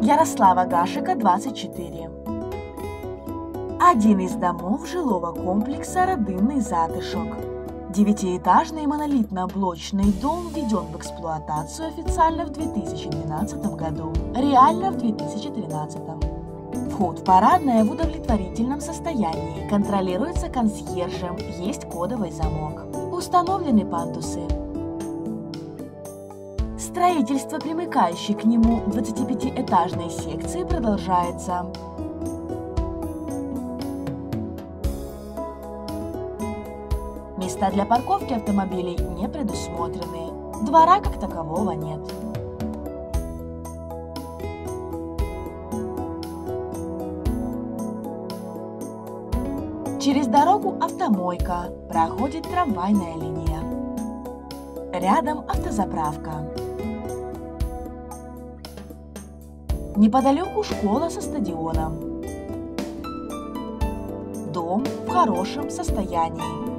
Ярослава Гашека, 24. Один из домов жилого комплекса «Родинный затишок». Девятиэтажный монолитно-блочный дом введен в эксплуатацию официально в 2012 году, реально в 2013. Вход в парадное в удовлетворительном состоянии, контролируется консьержем, есть кодовый замок. Установлены пандусы. Строительство примыкающей к нему 25-этажной секции продолжается. Места для парковки автомобилей не предусмотрены. Двора как такового нет. Через дорогу автомойка, проходит трамвайная линия. Рядом автозаправка. Неподалеку школа со стадионом. Дом в хорошем состоянии.